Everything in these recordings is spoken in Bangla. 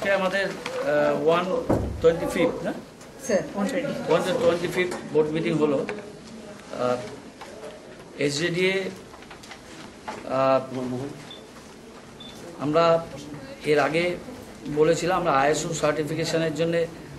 আজকে আমাদের 125 না স্যার 125 বোর্ড মিটিং হলো। এসজেডিএ আমরা এর আগে বলেছিলাম আমরা আইএসও সার্টিফিকেশনের জন্য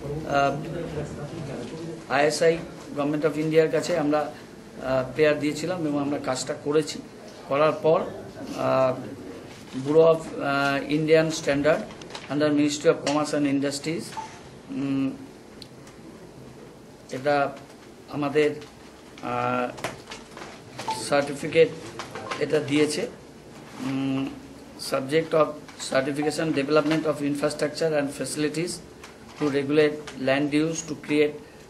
আইএসআই গভর্নমেন্ট অফ ইন্ডিয়ার কাছে আমরা প্রেয়ার দিয়েছিলাম এবং আমরা কাজটা করেছি। করার পর bureau of Indian standard under ministry of commerce and industries এটা আমাদের সার্টিফিকেট এটা দিয়েছে। Subject of certification development of infrastructure and facilities to regulate land use to create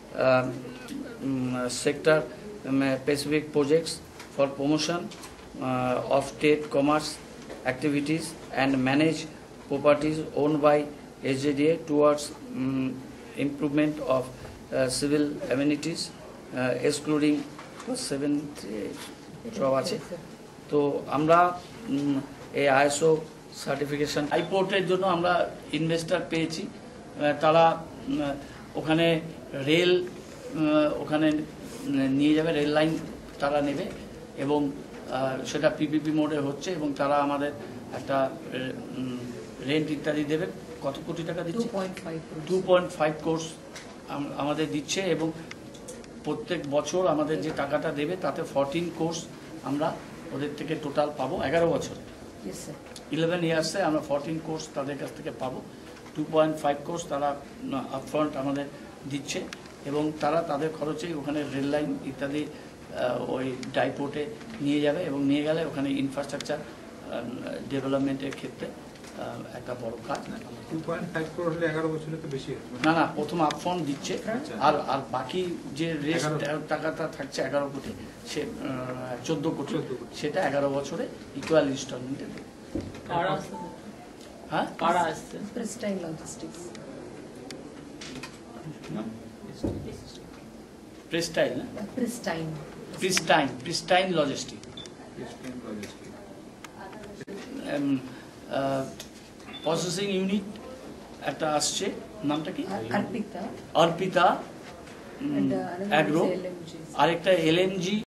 sector specific projects for promotion of state commerce activities and manage properties owned by SJDA towards improvement of civil amenities excluding 7 সব আছে। তো আমরা এই আইএসও সার্টিফিকেশন হাইকোর্টের জন্য আমরা ইনভেস্টর পেয়েছি। তারা ওখানে রেল ওখানে নিয়ে যাবে, রেল লাইন তারা নেবে এবং সেটা পিপিপি মোডে হচ্ছে এবং তারা আমাদের একটা রেন্ট ইত্যাদি দেবে। কত কোটি টাকা দিচ্ছে? 2.5 কোর্স আমাদের দিচ্ছে এবং প্রত্যেক বছর আমাদের যে টাকাটা দেবে তাতে 14 কোর্স আমরা ওদের থেকে টোটাল পাবো 11 বছরে। 11 ইয়ার্সে আমরা 14 কোর্স তাদের কাছ থেকে পাবো। 2.5 কোর্স তারা আপফ্রন্ট আমাদের দিচ্ছে এবং তারা তাদের খরচেই ওখানে রেল লাইন ইত্যাদি ওই ডাইপোর্টে নিয়ে যাবে এবং নিয়ে গেলে ওখানে ইনফ্রাস্ট্রাকচার ডেভেলপমেন্টের ক্ষেত্রে একটা বড় কাজ। 2.5 কোটি হলে 11 বছরে তো বেশি হবে না, প্রথম আপফ্রন্ট দিচ্ছে আর বাকি যে রেস্ট টাকাটা থাকছে 11 কোটি, সে 14 কোটি, সেটা 11 বছরে ইকুয়াল ইনস্টলমেন্টে দেবে। হ্যাঁ, কারা আসছে? প্রিস্টাইন লজিস্টিক্স। প্রিস্টাইন না, প্রিস্টাইন লজিস্টিক। প্রসেসিং ইউনিট একটা আসছে, নামটা কি? অর্পিতা অ্যাগ্রো। আরেকটা এলএমজি